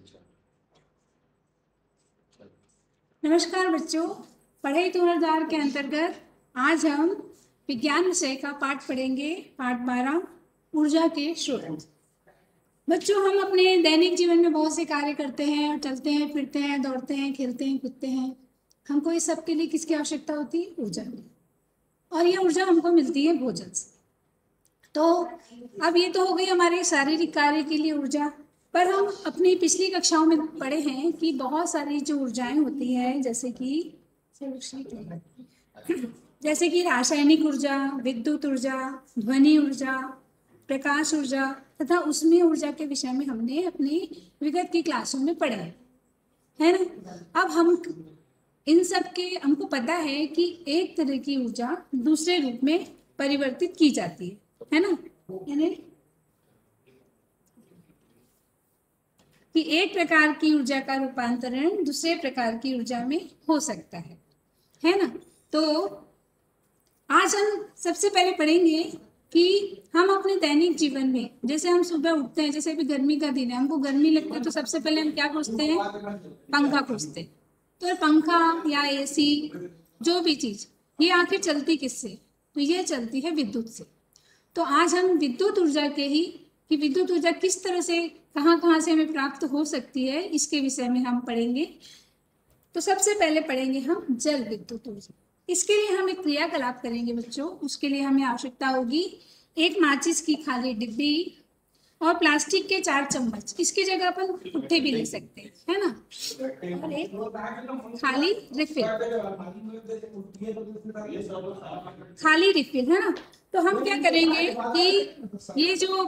नमस्कार बच्चों, पढ़ाई 2000 के अंतर्गत आज हम विज्ञान विषय का पाठ पढ़ेंगे। पाठ 12 ऊर्जा के स्रोत। बच्चों, हम अपने दैनिक जीवन में बहुत से कार्य करते हैं और चलते हैं, फिरते हैं, दौड़ते हैं, खेलते हैं, कूदते हैं। हमको इस सब के लिए किसकी आवश्यकता होती है? ऊर्जा की। और ये ऊर्जा हमको मिलती है भोजन से। तो अब ये तो हो गई हमारे शारीरिक कार्य के लिए ऊर्जा। पर हम अपनी पिछली कक्षाओं में पढ़े हैं कि बहुत सारी जो ऊर्जाएं होती हैं, जैसे कि रासायनिक ऊर्जा, विद्युत ऊर्जा, ध्वनि ऊर्जा, प्रकाश ऊर्जा तथा उसमें ऊर्जा के विषय में हमने अपनी विगत की क्लासों में पढ़ा है ना। अब हम इन सब के हमको पता है कि एक तरह की ऊर्जा दूसरे रूप में परिवर्तित की जाती है ना। यानी कि एक प्रकार की ऊर्जा का रूपांतरण दूसरे प्रकार की ऊर्जा में हो सकता है ना। तो आज हम सबसे पहले पढ़ेंगे कि हम अपने दैनिक जीवन में, जैसे हम सुबह उठते हैं, जैसे अभी गर्मी का दिन है, हमको गर्मी लगती है तो सबसे पहले हम क्या खोजते हैं? पंखा खोजते हैं। तो पंखा या एसी, जो भी चीज, ये आखिर चलती किससे? तो ये चलती है विद्युत से। तो आज हम विद्युत ऊर्जा के ही कि विद्युत ऊर्जा किस तरह से कहाँ से हमें प्राप्त हो सकती है, इसके विषय में हम पढ़ेंगे। तो सबसे पहले पढ़ेंगे हम जल विद्युत ऊर्जा। इसके लिए हम एक क्रियाकलाप करेंगे बच्चों। उसके लिए हमें आवश्यकता होगी एक माचिस की खाली डिब्बी और प्लास्टिक के 4 चम्मच। इसकी जगह अपन पुट्ठे भी ले सकते हैं, है ना। और एक खाली रिफिल, है ना। तो हम क्या करेंगे कि ये जो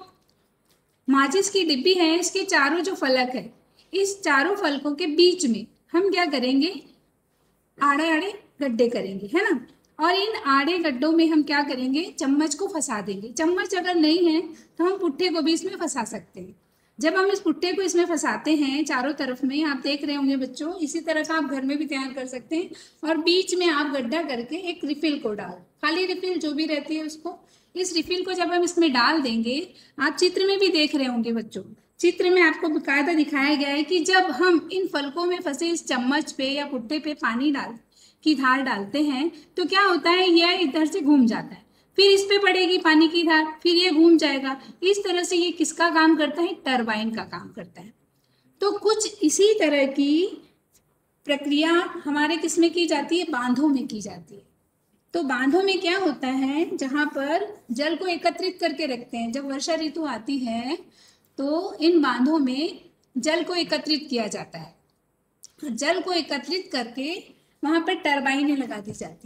माचिस की डिब्बी है, इसके चारों जो फलक है, इस चारों फलकों के बीच में हम क्या करेंगे? आड़े आड़े गड्ढे करेंगे, है ना। और इन आड़े गड्ढों में हम क्या करेंगे? चम्मच को फंसा देंगे। चम्मच अगर नहीं है तो हम पुट्ठे को भी इसमें फंसा सकते हैं। जब हम इस पुट्ठे को इसमें फंसाते हैं चारों तरफ में, आप देख रहे होंगे बच्चों, इसी तरह का आप घर में भी तैयार कर सकते हैं। और बीच में आप गड्ढा करके एक रिफिल को डाल, खाली रिफिल जो भी रहती है उसको, इस रिफिल को जब हम इसमें डाल देंगे, आप चित्र में भी देख रहे होंगे बच्चों, चित्र में आपको बकायदा दिखाया गया है कि जब हम इन फलकों में फंसे इस चम्मच पे या पुट्ठे पे पानी की धार डालते हैं तो क्या होता है? यह इधर से घूम जाता है, फिर इस पे पड़ेगी पानी की धार, फिर ये घूम जाएगा। इस तरह से ये किसका काम करता है? टरबाइन का काम करता है। तो कुछ इसी तरह की प्रक्रिया हमारे किसमें की जाती है? बांधों में की जाती है। तो बांधों में क्या होता है? जहां पर जल को एकत्रित करके रखते हैं, जब वर्षा ऋतु आती है तो इन बांधों में जल को एकत्रित किया जाता है। जल को एकत्रित करके वहां पर टरबाइनें लगा दी जाती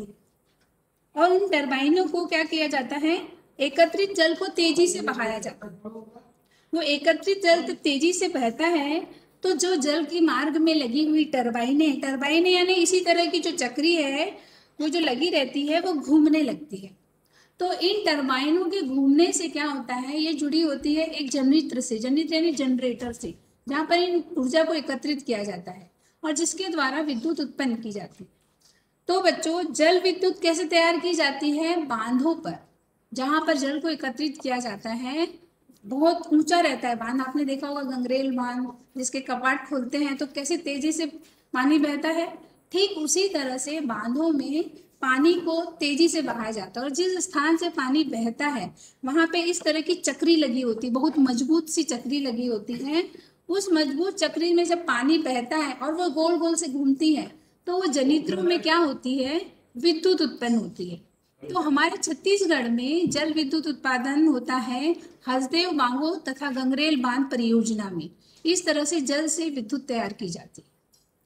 है और उन टरबाइनों को क्या किया जाता है? एकत्रित जल को तेजी से बहाया जाता है। वो एकत्रित जल तेजी से बहता है तो जो जल के मार्ग में लगी हुई टरबाइनें यानी इसी तरह की जो चक्री है, वो जो लगी रहती है, वो घूमने लगती है। तो इन टरबाइनों के घूमने से क्या होता है? ये जुड़ी होती है एक जनित्र से, जनित्र यानी जनरेटर से, जहां पर इन ऊर्जा को एकत्रित किया जाता है और जिसके द्वारा विद्युत उत्पन्न की जाती है। तो बच्चों, जल विद्युत कैसे तैयार की जाती है? बांधों पर, जहां पर जल को एकत्रित किया जाता है। बहुत ऊंचा रहता है बांध, आपने देखा होगा गंगरेल बांध, जिसके कपाट खोलते हैं तो कैसे तेजी से पानी बहता है। ठीक उसी तरह से बांधों में पानी को तेजी से बहाया जाता है और जिस स्थान से पानी बहता है वहां पे इस तरह की चक्री लगी होती है, बहुत मजबूत सी चक्री लगी होती है। उस मजबूत चक्री में जब पानी बहता है और वो गोल गोल से घूमती है तो वो जनित्रों में क्या होती है? विद्युत उत्पन्न होती है। तो हमारे छत्तीसगढ़ में जल विद्युत उत्पादन होता है हसदेव बांगो तथा गंगरेल बांध परियोजना में। इस तरह से जल से विद्युत तैयार की जाती है।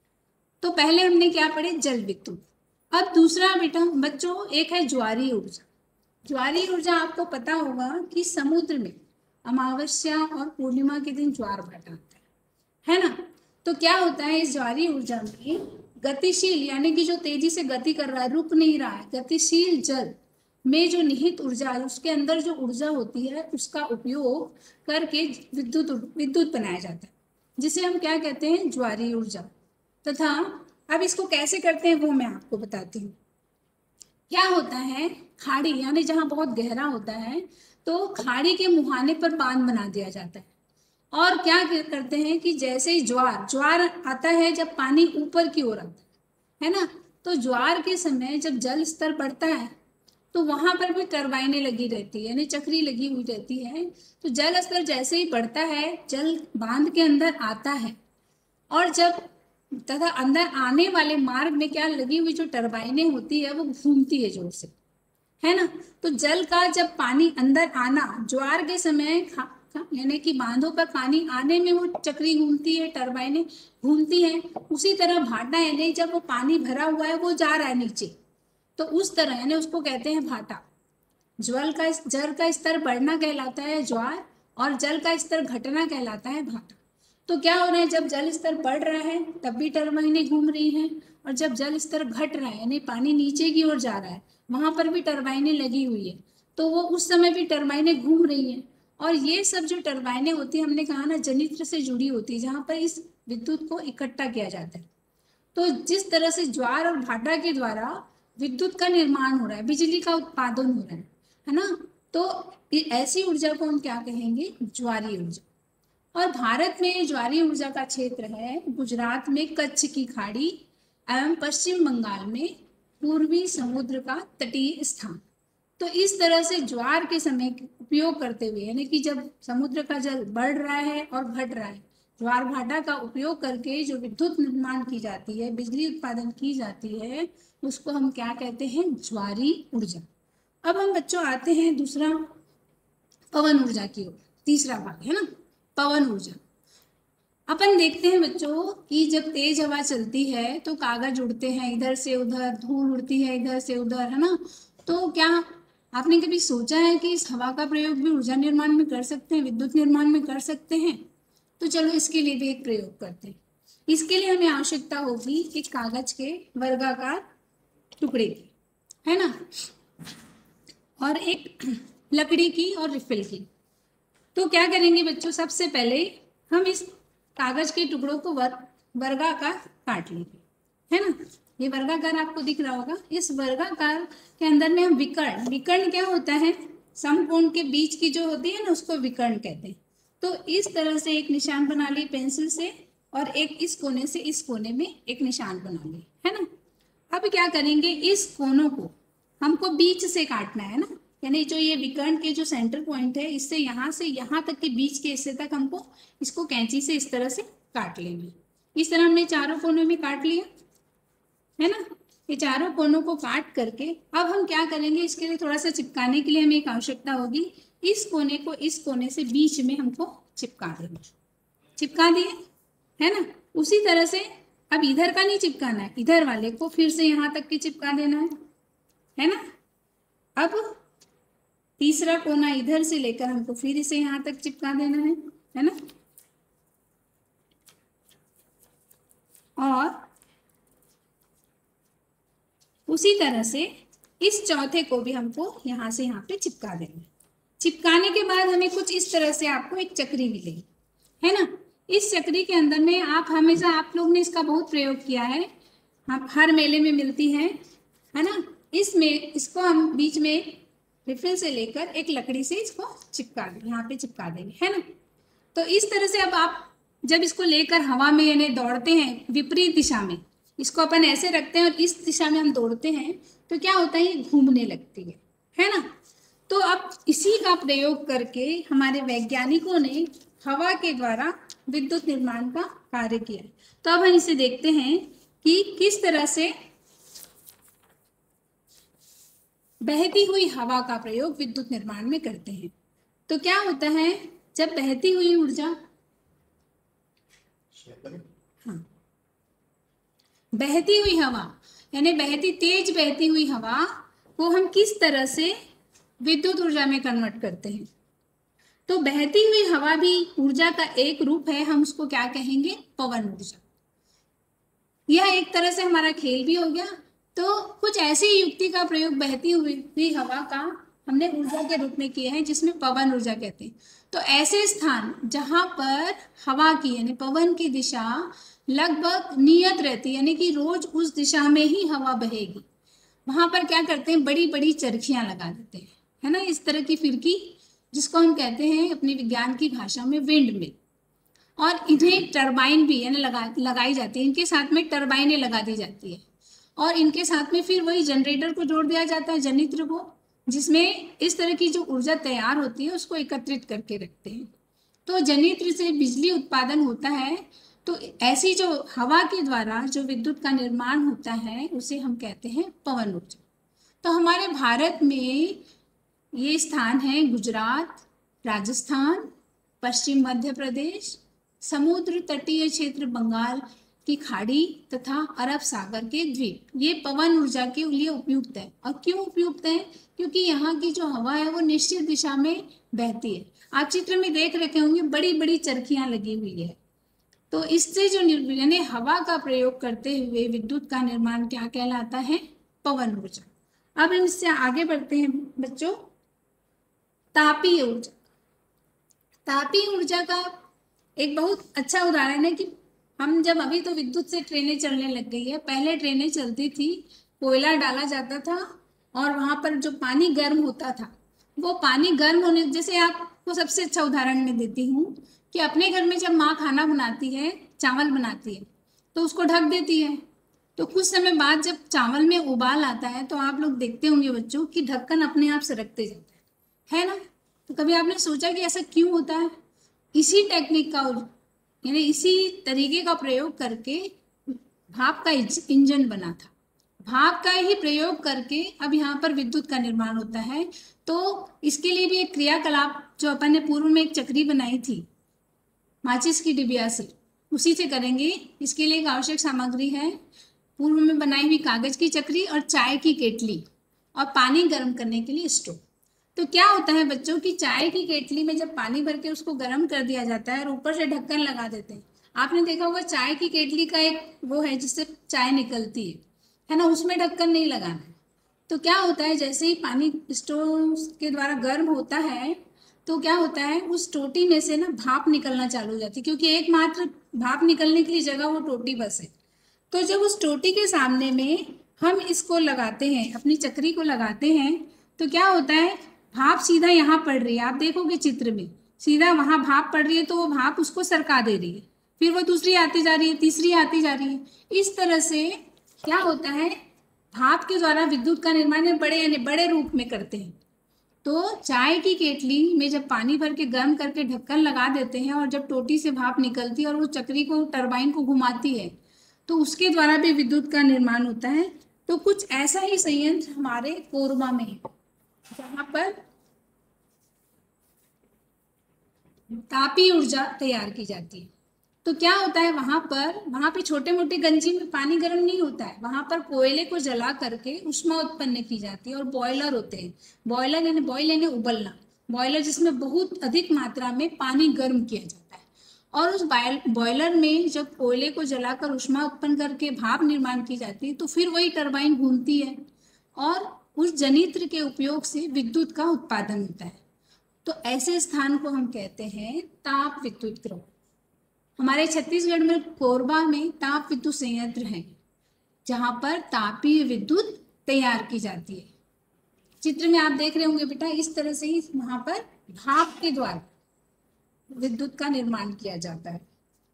तो पहले हमने क्या पढ़े? जल विद्युत। अब दूसरा बेटा बच्चों एक है ज्वारीय ऊर्जा। ज्वारीय ऊर्जा आपको पता होगा कि समुद्र में अमावस्या और पूर्णिमा के दिन ज्वार भाटा आता है ना। तो क्या होता है? इस ज्वारीय ऊर्जा में गतिशील यानी कि जो तेजी से गति कर रहा है, रुक नहीं रहा है, गतिशील जल में जो निहित ऊर्जा है, उसके अंदर जो ऊर्जा होती है उसका उपयोग करके विद्युत बनाया जाता है, जिसे हम क्या कहते हैं? ज्वारीय ऊर्जा। तथा अब इसको कैसे करते हैं वो मैं आपको बताती हूँ। क्या होता है? खाड़ी यानी जहाँ बहुत गहरा होता है तो खाड़ी के मुहाने पर बांध बना दिया जाता है। और क्या करते हैं कि जैसे ही ज्वार आता है जब पानी ऊपर की ओर आता है ना, तो ज्वार के समय जब जल स्तर बढ़ता है तो वहां पर भी टरबाइनें लगी रहती है, यानी चक्री लगी हुई रहती है। तो जल स्तर जैसे ही बढ़ता है जल बांध के अंदर आता है, और जब तथा अंदर आने वाले मार्ग में क्या लगी हुई जो टरबाइनें होती है वो घूमती है जोर से, है ना। तो जल का जब पानी अंदर आना ज्वार के समय यानी कि बांधों पर पानी आने में वो चक्री घूमती है, टरबाइनें घूमती हैं। उसी तरह भाटा यानी जब वो पानी भरा हुआ है वो जा रहा है नीचे, तो उस तरह यानी उसको कहते हैं भाटा। जल का स्तर बढ़ना कहलाता है ज्वार, और जल का स्तर घटना कहलाता है भाटा। तो क्या हो रहा है, जब जल स्तर बढ़ रहा है तब भी टरबाइनें घूम रही हैं, और जब जल स्तर घट रहा है यानी पानी नीचे की ओर जा रहा है वहां पर भी टरबाइनें लगी हुई है, तो वो उस समय भी टरबाइनें घूम रही हैं। और ये सब जो टरबाइनें होती है हमने कहा ना जनित्र से जुड़ी होती है, जहां पर इस विद्युत को इकट्ठा किया जाता है। तो जिस तरह से ज्वार और भाटा के द्वारा विद्युत का निर्माण हो रहा है, बिजली का उत्पादन हो रहा है ना, तो ऐसी ऊर्जा को हम क्या कहेंगे, ज्वारीय ऊर्जा। और भारत में ज्वारीय ऊर्जा का क्षेत्र है गुजरात में कच्छ की खाड़ी एवं पश्चिम बंगाल में पूर्वी समुद्र का तटीय स्थान। तो इस तरह से ज्वार के समय उपयोग करते हुए यानी कि जब समुद्र का जल बढ़ रहा है और घट रहा है, ज्वार भाटा का उपयोग करके जो विद्युत निर्माण की जाती है, बिजली उत्पादन की जाती है, उसको हम क्या कहते हैं, ज्वारीय ऊर्जा। अब हम बच्चों आते हैं दूसरा पवन ऊर्जा की ओर, तीसरा भाग है ना पवन ऊर्जा। अपन देखते हैं बच्चों कि जब तेज हवा चलती है तो कागज उड़ते हैं इधर से उधर, धूल उड़ती है इधर से उधर, है ना। तो क्या आपने कभी सोचा है कि इस हवा का प्रयोग भी ऊर्जा निर्माण में कर सकते हैं, विद्युत निर्माण में कर सकते हैं? तो चलो इसके लिए भी एक प्रयोग करते हैं। इसके लिए हमें आवश्यकता होगी एक कागज के वर्गाकार टुकड़े की, है ना, और एक लकड़ी की और रिफिल की। तो क्या करेंगे बच्चों, सबसे पहले हम इस कागज के टुकड़ों को वर्गाकार काट लेंगे, है ना। ये वर्गाकार आपको दिख रहा होगा। इस वर्गाकार के अंदर में हम विकर्ण क्या होता है, समकोण के बीच की जो होती है ना उसको विकर्ण कहते हैं। तो इस तरह से एक निशान बना ली पेंसिल से, और एक इस कोने से इस कोने में एक निशान बना ली, है ना। अब क्या करेंगे, इस कोनों को हमको बीच से काटना है ना, यानी जो ये विकर्ण के जो सेंटर पॉइंट है इससे यहाँ से यहाँ तक के बीच के हिस्से तक हमको इसको कैंची से इस तरह से काट लेंगे। इस तरह हमने चारों कोनों में काट लिया, है ना। ये चारों कोनों को काट करके अब हम क्या करेंगे, इसके लिए थोड़ा सा चिपकाने के लिए हमें एक आवश्यकता होगी। इस कोने को इस कोने से बीच में हमको चिपका देंगे, चिपका दिए, है ना। उसी तरह से अब इधर का नहीं चिपकाना है, इधर वाले को फिर से यहाँ तक के चिपका देना है ना। अब तीसरा कोना इधर से लेकर हमको फिर इसे यहाँ तक चिपका देना है ना। और उसी तरह से इस चौथे को भी हमको यहाँ से यहाँ पे चिपका देना है। चिपकाने के बाद हमें कुछ इस तरह से आपको एक चक्री मिलेगी, है ना। इस चक्री के अंदर में आप हमेशा, आप लोग ने इसका बहुत प्रयोग किया है, आप हर मेले में मिलती है ना। इसको हम बीच में रिफिल से लेकर एक लकड़ी से इसको चिपका देंगे, यहाँ पे चिपका देंगे, है ना। तो इस तरह से अब आप जब इसको लेकर हवा में यानी दौड़ते हैं विपरीत दिशा में, इसको अपन ऐसे रखते हैं और इस दिशा में हम दौड़ते हैं, तो क्या होता है, ये घूमने लगती है ना। तो अब इसी का प्रयोग करके हमारे वैज्ञानिकों ने हवा के द्वारा विद्युत निर्माण का कार्य किया। तो अब हम इसे देखते हैं कि किस तरह से बहती हुई हवा का प्रयोग विद्युत निर्माण में करते हैं। तो क्या होता है, जब बहती हुई ऊर्जा, हाँ, बहती हुई हवा यानी तेज बहती हुई हवा को हम किस तरह से विद्युत ऊर्जा में कन्वर्ट करते हैं। तो बहती हुई हवा भी ऊर्जा का एक रूप है, हम उसको क्या कहेंगे, पवन ऊर्जा। यह एक तरह से हमारा खेल भी हो गया। तो कुछ ऐसी युक्ति का प्रयोग बहती हुई हवा का हमने ऊर्जा के रूप में किया है जिसमें पवन ऊर्जा कहते हैं। तो ऐसे स्थान जहां पर हवा की यानी पवन की दिशा लगभग नियत रहती है, यानी कि रोज उस दिशा में ही हवा बहेगी, वहां पर क्या करते हैं, बड़ी बड़ी चरखियां लगा देते हैं, है ना, इस तरह की फिरकी, जिसको हम कहते हैं अपनी विज्ञान की भाषा में विंड मिल, और इन्हें टरबाइन भी यानी लगाई जाती है, इनके साथ में टरबाइनें लगा दी जाती है और इनके साथ में फिर वही जनरेटर को जोड़ दिया जाता है, जनित्र को, जिसमें इस तरह की जो ऊर्जा तैयार होती है उसको एकत्रित करके रखते हैं। तो जनित्र से बिजली उत्पादन होता है। तो ऐसी जो हवा के द्वारा जो विद्युत का निर्माण होता है उसे हम कहते हैं पवन ऊर्जा। तो हमारे भारत में ये स्थान है गुजरात, राजस्थान, पश्चिम मध्य प्रदेश, समुद्र तटीय क्षेत्र बंगाल की खाड़ी तथा अरब सागर के द्वीप, ये पवन ऊर्जा के लिए उपयुक्त है। और क्यों उपयुक्त है? क्योंकि यहाँ की जो हवा है वो निश्चित दिशा में बहती है। आप चित्र में देख रखे होंगे बड़ी बड़ी चरखियां लगी हुई है। तो इससे जो यानी हवा का प्रयोग करते हुए विद्युत का निर्माण क्या कहलाता है? पवन ऊर्जा। अब हम इससे आगे बढ़ते हैं बच्चों, तापीय ऊर्जा। तापीय ऊर्जा का एक बहुत अच्छा उदाहरण है कि हम जब अभी तो विद्युत से ट्रेनें चलने लग गई है, पहले ट्रेनें चलती थी, कोयला डाला जाता था और वहां पर जो पानी गर्म होता था, वो पानी गर्म होने, जैसे आपको सबसे अच्छा उदाहरण मैं देती हूँ कि अपने घर में जब माँ खाना बनाती है, चावल बनाती है, तो उसको ढक देती है। तो कुछ समय बाद जब चावल में उबाल आता है तो आप लोग देखते होंगे बच्चों कि ढक्कन अपने आप सरकते जाता है ना? तो कभी आपने सोचा कि ऐसा क्यों होता है? इसी टेक्निक का यानी इसी तरीके का प्रयोग करके भाप का इंजन बना था। भाप का ही प्रयोग करके अब यहाँ पर विद्युत का निर्माण होता है। तो इसके लिए भी एक क्रियाकलाप जो अपन ने पूर्व में एक चक्री बनाई थी माचिस की डिबिया से, उसी से करेंगे। इसके लिए एक आवश्यक सामग्री है पूर्व में बनाई हुई कागज की चक्री और चाय की केतली और पानी गर्म करने के लिए स्टोव। तो क्या होता है बच्चों की चाय की केतली में जब पानी भर के उसको गर्म कर दिया जाता है और ऊपर से ढक्कन लगा देते हैं, आपने देखा होगा चाय की केतली का एक वो है जिससे चाय निकलती है ना, उसमें ढक्कन नहीं लगाना है। तो क्या होता है, जैसे ही पानी स्टोव के द्वारा गर्म होता है तो क्या होता है, उस टोटी में से ना भाप निकलना चालू हो जाती है, क्योंकि एकमात्र भाप निकलने के लिए जगह वो टोटी बस है। तो जब उस टोटी के सामने में हम इसको लगाते हैं, अपनी चक्री को लगाते हैं, तो क्या होता है, भाप सीधा यहाँ पड़ रही है, आप देखोगे चित्र में सीधा वहां भाप पड़ रही है, तो वो भाप उसको सरका दे रही है, फिर वो दूसरी आती जा रही है, तीसरी आती जा रही है। इस तरह से क्या होता है, भाप के द्वारा विद्युत का निर्माण बड़े रूप में करते हैं। तो चाय की केतली में जब पानी भर के गर्म करके ढक्कन लगा देते हैं और जब टोटी से भाप निकलती है और वो चक्री को, टरबाइन को घुमाती है, तो उसके द्वारा भी विद्युत का निर्माण होता है। तो कुछ ऐसा ही संयंत्र हमारे कोरबा में है जहां पर तापीय ऊर्जा तैयार की जाती है। तो क्या होता है, वहां पे छोटे मोटे गंजी में पानी गर्म नहीं होता है, वहां पर कोयले को जला करके ऊष्मा उत्पन्न की जाती है और बॉयलर होते हैं। बॉयल यानी उबलना, बॉयलर जिसमें बहुत अधिक मात्रा में पानी गर्म किया जाता है। और उस बॉयलर में जब कोयले को जलाकर ऊष्मा उत्पन्न करके भाप निर्माण की जाती है, तो फिर वही टरबाइन घूमती है और उस जनित्र के उपयोग से विद्युत का उत्पादन होता है। तो ऐसे स्थान को हम कहते हैं ताप विद्युत गृह। हमारे छत्तीसगढ़ में कोरबा में ताप विद्युत संयंत्र है जहां पर तापीय विद्युत तैयार की जाती है। चित्र में आप देख रहे होंगे बेटा, इस तरह से ही वहां पर भाप के द्वारा विद्युत का निर्माण किया जाता है।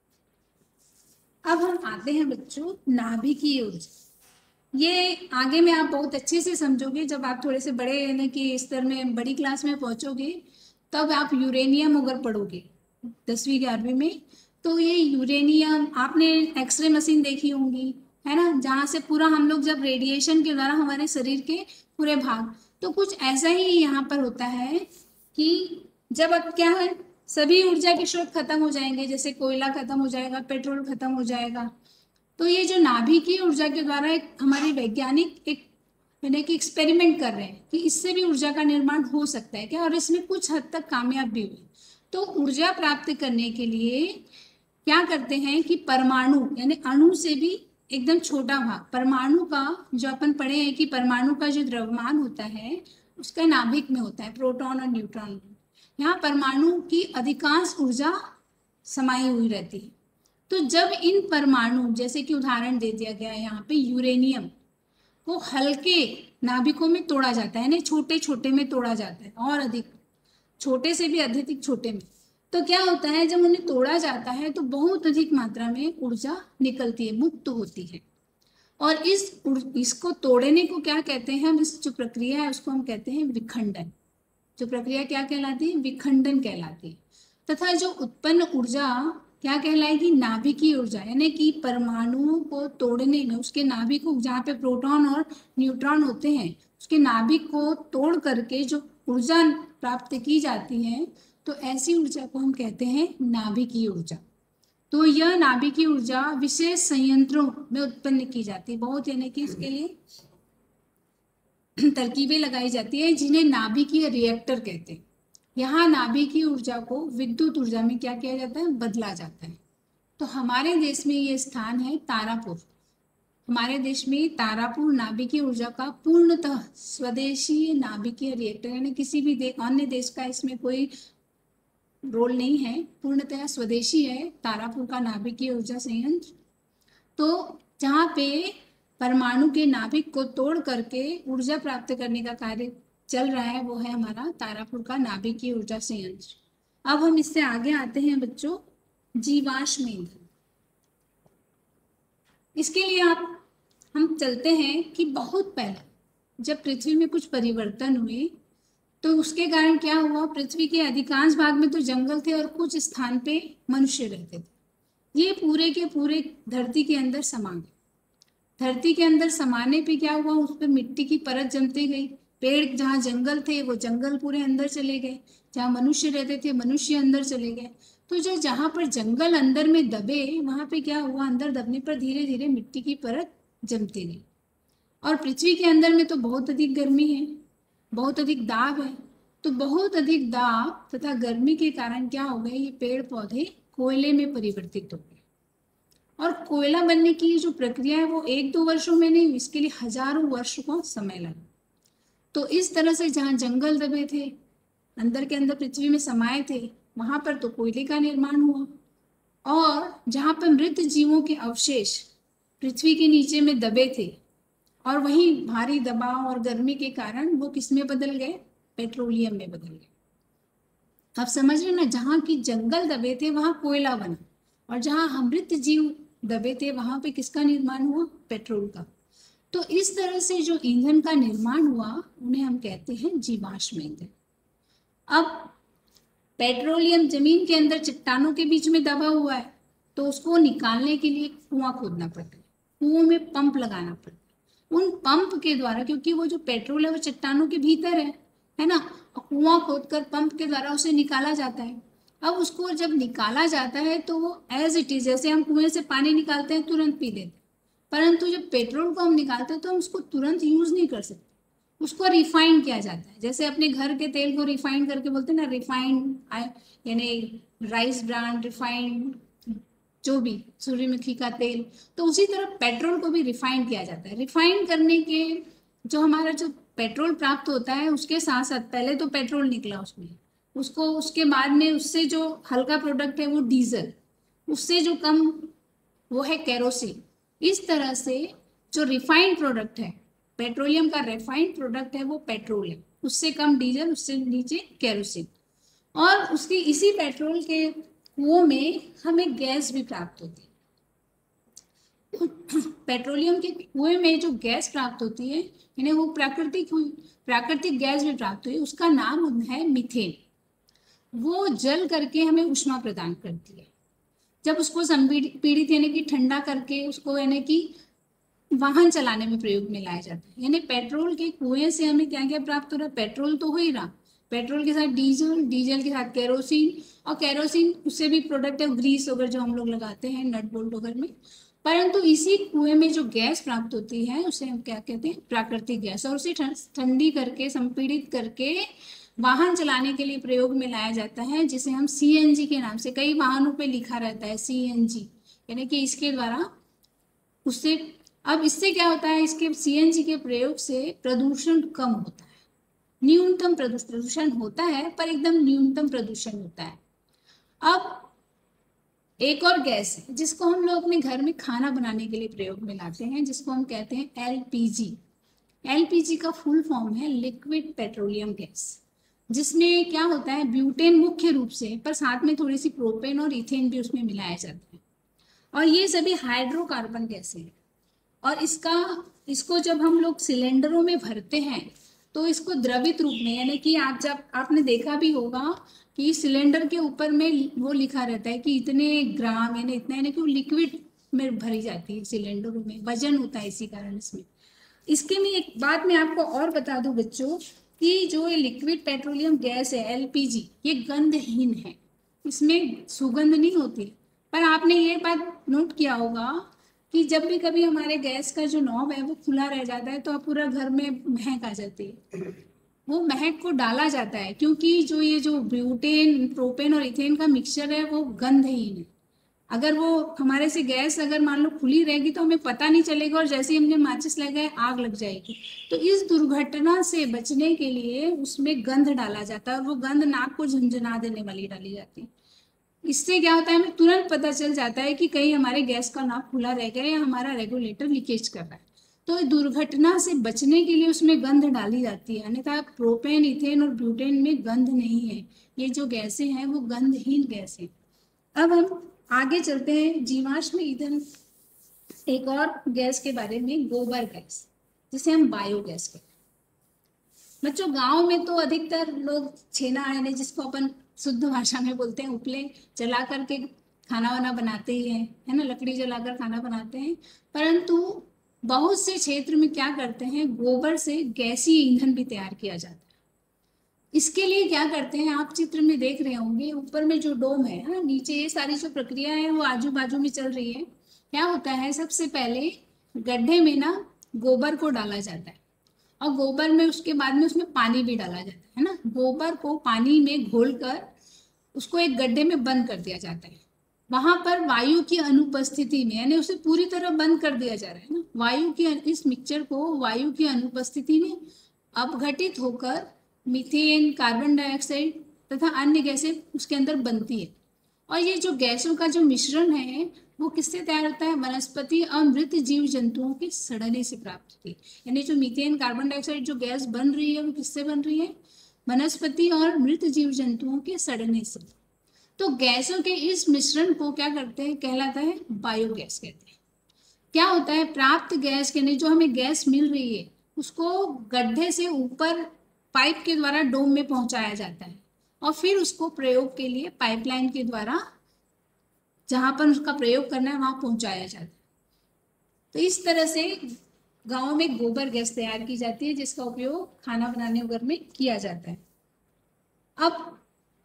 अब हम आते हैं बच्चों नाभिकीय ऊर्जा। ये आगे में आप बहुत अच्छे से समझोगे जब आप थोड़े से बड़े यानी कि स्तर में बड़ी क्लास में पहुंचोगे, तब आप यूरेनियम अगर पढ़ोगे 10वीं 11वीं में, तो ये यूरेनियम, आपने एक्सरे मशीन देखी होंगी है ना, जहाँ से पूरा हम लोग जब रेडिएशन के द्वारा हमारे शरीर के पूरे भाग, तो कुछ ऐसा ही यहाँ पर होता है कि जब अब क्या है, सभी ऊर्जा के स्रोत खत्म हो जाएंगे, जैसे कोयला खत्म हो जाएगा, पेट्रोल खत्म हो जाएगा, तो ये जो नाभिकीय ऊर्जा के द्वारा एक हमारे वैज्ञानिक एक यानी कि एक्सपेरिमेंट कर रहे हैं कि इससे भी ऊर्जा का निर्माण हो सकता है क्या, और इसमें कुछ हद तक कामयाब भी हुए। तो ऊर्जा प्राप्त करने के लिए क्या करते हैं कि परमाणु यानी अणु से भी एकदम छोटा भाग, परमाणु का जो अपन पढ़े हैं कि परमाणु का जो द्रव्यमान होता है उसका नाभिक में होता है, प्रोटॉन और न्यूट्रॉन। यहाँ परमाणु की अधिकांश ऊर्जा समाई हुई रहती है। तो जब इन परमाणु, जैसे कि उदाहरण दे दिया गया है यहाँ पे, यूरेनियम को हल्के नाभिकों में तोड़ा जाता है, यानी छोटे छोटे में तोड़ा जाता है और अधिक छोटे से भी अधिक छोटे में, तो क्या होता है, जब उन्हें तोड़ा जाता है तो बहुत अधिक मात्रा में ऊर्जा निकलती है, मुक्त होती है। और इसको तोड़ने को क्या कहते हैं हम, इस जो प्रक्रिया है उसको हम कहते हैं विखंडन। जो प्रक्रिया क्या कहलाती है, विखंडन कहलाती है। तथा जो उत्पन्न ऊर्जा क्या कहलाएगी, नाभिकीय ऊर्जा, यानी कि परमाणुओं को तोड़ने में, उसके नाभिक को, जहाँ पे प्रोटॉन और न्यूट्रॉन होते हैं, उसके नाभिक को तोड़ करके जो ऊर्जा प्राप्त की जाती है, तो ऐसी ऊर्जा को हम कहते हैं नाभिकीय ऊर्जा। तो यह नाभिकीय ऊर्जा विशेष संयंत्रों में उत्पन्न की जाती है, बहुत, यानी कि इसके लिए तरकीबें लगाई जाती है, जिन्हें नाभिकीय रिएक्टर कहते हैं। यहाँ नाभिकीय ऊर्जा को विद्युत ऊर्जा में क्या किया जाता है, बदला जाता है। तो हमारे देश में ये स्थान है तारापुर। हमारे देश में तारापुर नाभिकीय ऊर्जा का पूर्णतः स्वदेशी नाभिकीय रिएक्टर, यानी किसी भी अन्य देश का इसमें कोई रोल नहीं है, पूर्णतः स्वदेशी है तारापुर का नाभिकीय ऊर्जा संयंत्र। तो जहाँ पे परमाणु के नाभिक को तोड़ करके ऊर्जा प्राप्त करने का कार्य चल रहा है, वो है हमारा तारापुर का नाभिकीय ऊर्जा संयंत्र। अब हम इससे आगे आते हैं बच्चों, जीवाश्म ईंधन। इसके लिए हम चलते हैं कि बहुत पहले जब पृथ्वी में कुछ परिवर्तन हुए, तो उसके कारण क्या हुआ, पृथ्वी के अधिकांश भाग में तो जंगल थे और कुछ स्थान पे मनुष्य रहते थे। ये पूरे के पूरे धरती के अंदर समा गए। धरती के अंदर समाने पे क्या हुआ, उस पर मिट्टी की परत जमती गई। पेड़, जहाँ जंगल थे वो जंगल पूरे अंदर चले गए, जहाँ मनुष्य रहते थे मनुष्य अंदर चले गए। तो जो जहाँ पर जंगल अंदर में दबे, वहां पे क्या हुआ, अंदर दबने पर धीरे धीरे मिट्टी की परत जमती गई। और पृथ्वी के अंदर में तो बहुत अधिक गर्मी है, बहुत अधिक दाब है। तो बहुत अधिक दाब तथा गर्मी के कारण क्या हो गए, ये पेड़ पौधे कोयले में परिवर्तित हो गए। और कोयला बनने की जो प्रक्रिया है वो 1-2 वर्षों में नहीं, इसके लिए हजारों वर्ष को समय लगा। तो इस तरह से जहाँ जंगल दबे थे, अंदर के अंदर पृथ्वी में समाये थे, वहां पर तो कोयले का निर्माण हुआ। और जहाँ पर मृत जीवों के अवशेष पृथ्वी के नीचे में दबे थे, और वहीं भारी दबाव और गर्मी के कारण वो किस में बदल गए, पेट्रोलियम में बदल गए। अब समझ रहे ना, जहाँ की जंगल दबे थे वहां कोयला बना, और जहाँ अमृत जीव दबे थे वहां पे किसका निर्माण हुआ, पेट्रोल का। तो इस तरह से जो ईंधन का निर्माण हुआ उन्हें हम कहते हैं जीवाश्म ईंधन। अब पेट्रोलियम जमीन के अंदर चट्टानों के बीच में दबा हुआ है, तो उसको निकालने के लिए कुआं खोदना पड़ता है, कुओं में पंप लगाना पड़ता है। उन पंप के द्वारा, क्योंकि वो जो पेट्रोल है वो चट्टानों के भीतर है ना, कुआं खोदकर पंप के द्वारा उसे निकाला जाता है। अब उसको जब निकाला जाता है तो वो एज इट इज, जैसे हम कुएं से पानी निकालते हैं तुरंत पी लेते हैं, परंतु जब पेट्रोल को हम निकालते हैं तो हम उसको तुरंत यूज नहीं कर सकते, उसको रिफाइन किया जाता है। जैसे अपने घर के तेल को रिफाइन करके बोलते हैं ना, रिफाइंड, यानी राइस ब्रांड, रिफाइंड, जो भी सूर्यमुखी का तेल, तो उसी तरह पेट्रोल को भी रिफाइन किया जाता है। रिफाइन करने के जो हमारा जो पेट्रोल प्राप्त होता है, उसके साथ साथ पहले तो पेट्रोल निकला उसमें, उसको उसके बाद में उससे जो हल्का प्रोडक्ट है वो डीजल, उससे जो कम वो है केरोसिन। इस तरह से जो रिफाइंड प्रोडक्ट है, पेट्रोलियम का रिफाइंड प्रोडक्ट है वो पेट्रोल है, उससे कम डीजल, उससे नीचे केरोसिन। और उसकी इसी पेट्रोल के कुओं में हमें गैस भी प्राप्त होती है। पेट्रोलियम के कुएं में जो गैस प्राप्त होती है, यानी वो प्राकृतिक गैस भी प्राप्त हुई, उसका नाम है मीथेन। वो जल करके हमें ऊष्मा प्रदान करती है। जब उसको संपीड़ित यानी कि ठंडा करके उसको यानी कि वाहन चलाने में प्रयोग में लाया जाता है। यानी पेट्रोल के कुएं से हमें क्या क्या प्राप्त हो रहा है, पेट्रोल तो हो ही रहा, पेट्रोल के साथ डीजल, डीजल के साथ केरोसिन, और केरोसिन उससे भी प्रोडक्ट है ग्रीस वगैरह जो हम लोग लगाते हैं नट बोल्ट वगैरह में। परंतु इसी कुएं में जो गैस प्राप्त होती है उसे हम क्या कहते हैं, प्राकृतिक गैस। और उसे ठंडी करके, संपीड़ित करके वाहन चलाने के लिए प्रयोग में लाया जाता है, जिसे हम सीएनजी के नाम से, कई वाहनों पे लिखा रहता है सीएनजी, यानी कि इसके द्वारा उससे, अब इससे क्या होता है, इसके सीएनजी के प्रयोग से प्रदूषण कम होता है, न्यूनतम प्रदूषण होता है, पर एकदम न्यूनतम प्रदूषण होता है। अब एक और गैस है जिसको हम लोग अपने घर में खाना बनाने के लिए प्रयोग में लाते हैं, जिसको हम कहते हैं एलपीजी। एलपीजी का फुल फॉर्म है लिक्विड पेट्रोलियम गैस। जिसमें क्या होता है, ब्यूटेन मुख्य रूप से, पर साथ में थोड़ी सी प्रोपेन और इथेन भी उसमें मिलाया जाता है। और ये सभी हाइड्रोकार्बन गैसें हैं। और इसको जब हम लोग सिलेंडरों में भरते हैं तो इसको द्रवित रूप में, यानी कि आप जब आपने देखा भी होगा कि सिलेंडर के ऊपर में वो लिखा रहता है कि इतने ग्राम, यानी इतना, यानी कि वो लिक्विड में भरी जाती है सिलेंडरों में, वजन होता है इसी कारण इसमें। इसके में एक बात मैं आपको और बता दूं बच्चों, कि जो ये लिक्विड पेट्रोलियम गैस है एलपीजी, ये गंधहीन है, इसमें सुगंध नहीं होती। पर आपने ये बात नोट किया होगा कि जब भी कभी हमारे गैस का जो नॉब है वो खुला रह जाता है तो पूरा घर में महक आ जाती है। वो महक को डाला जाता है क्योंकि जो ये जो ब्यूटेन, प्रोपेन और इथेन का मिक्सचर है वो गंधहीन है। अगर वो हमारे से गैस अगर मान लो खुली रहेगी तो हमें पता नहीं चलेगा, और जैसे ही हमने माचिस लगाए आग लग जाएगी। तो इस दुर्घटना से बचने के लिए उसमें गंध डाला जाता है, और वो गंध नाक को झंझना देने वाली डाली जाती है। इससे क्या होता है, हमें तुरंत पता चल जाता है कि कहीं हमारे गैस का नॉब खुला रह गया या हमारा रेगुलेटर लीकेज कर रहा है। तो दुर्घटना से बचने के लिए उसमें गंध डाली जाती है, अन्यथा प्रोपेन, इथेन और ब्यूटेन में गंध नहीं है। ये जो गैसें हैं वो गंधहीन गैस है। अब हम आगे चलते हैं जीवाश्म ईंधन, एक और गैस के बारे में, गोबर गैस, जिसे हम बायोगैस कहते हैं। बच्चों गांव में तो अधिकतर लोग छेना, यानी जिसको अपन शुद्ध भाषा में बोलते हैं उपले, जला करके खाना वाना बनाते ही हैं, है ना, लकड़ी जलाकर खाना बनाते हैं। परंतु बहुत से क्षेत्र में क्या करते हैं, गोबर से गैसीय ईंधन भी तैयार किया जाता है। इसके लिए क्या करते हैं, आप चित्र में देख रहे होंगे ऊपर में जो डोम है, हाँ, नीचे ये सारी जो प्रक्रिया है वो आजू बाजू में चल रही है। क्या होता है, सबसे पहले गड्ढे में ना गोबर को डाला जाता है, और गोबर में उसके बाद में उसमें पानी भी डाला जाता है ना। गोबर को पानी में घोलकर उसको एक गड्ढे में बंद कर दिया जाता है। वहां पर वायु की अनुपस्थिति में, यानी उसे पूरी तरह बंद कर दिया जा रहा है ना, वायु की, इस मिक्सचर को वायु की अनुपस्थिति में अपघटित होकर मीथेन, कार्बन डाइऑक्साइड तथा अन्य गैसें उसके अंदर बनती है। और ये जो गैसों का जो मिश्रण है वो किससे तैयार होता है, वनस्पति और मृत जीव जंतुओं के सड़ने से प्राप्त होती है। यानी जो मीथेन, कार्बन डाइऑक्साइड जो गैस बन रही है वो किससे बन रही है, वनस्पति और मृत जीव जंतुओं के सड़ने से। तो गैसों के इस मिश्रण को क्या करते हैं, कहलाता है बायोगैस कहते हैं। क्या होता है, प्राप्त गैस के, जो हमें गैस मिल रही है उसको गड्ढे से ऊपर पाइप के द्वारा डोम में पहुंचाया जाता है, और फिर उसको प्रयोग के लिए पाइपलाइन के द्वारा जहां पर उसका प्रयोग करना है वहां पहुंचाया जाता है। तो इस तरह से गांव में गोबर गैस तैयार की जाती है, जिसका उपयोग खाना बनाने वगैरह में किया जाता है। अब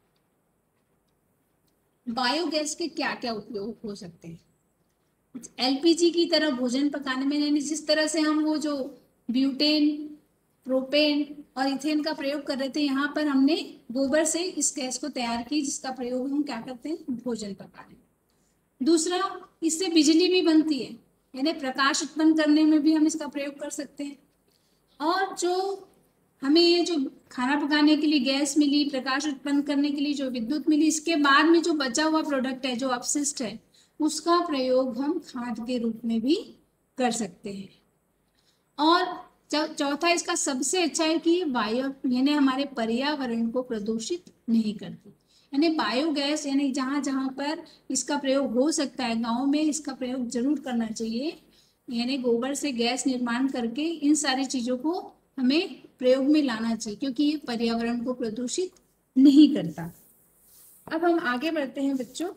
बायोगैस के क्या क्या उपयोग हो सकते हैं, एलपीजी की तरह भोजन पकाने में, यानी जिस तरह से हम वो जो ब्यूटेन, प्रोपेन और इथेन का प्रयोग कर रहे थे, यहाँ पर हमने गोबर से इस गैस को तैयार की, जिसका प्रयोग हम क्या करते हैं, भोजन पकाने में। दूसरा, इससे बिजली भी बनती है, यानी प्रकाश उत्पन्न करने में भी हम इसका प्रयोग कर सकते हैं। और जो हमें ये जो खाना पकाने के लिए गैस मिली, प्रकाश उत्पन्न करने के लिए जो विद्युत मिली, इसके बाद में जो बचा हुआ प्रोडक्ट है, जो अपशिष्ट है, उसका प्रयोग हम खाद के रूप में भी कर सकते हैं। और चौथा इसका सबसे अच्छा है कि वायु, यानी हमारे पर्यावरण को प्रदूषित नहीं करती। यानी बायोगैस, यानी जहाँ जहाँ पर इसका प्रयोग हो सकता है गांव में इसका प्रयोग जरूर करना चाहिए। यानी गोबर से गैस निर्माण करके इन सारी चीजों को हमें प्रयोग में लाना चाहिए, क्योंकि ये पर्यावरण को प्रदूषित नहीं करता। अब हम आगे बढ़ते हैं बच्चों,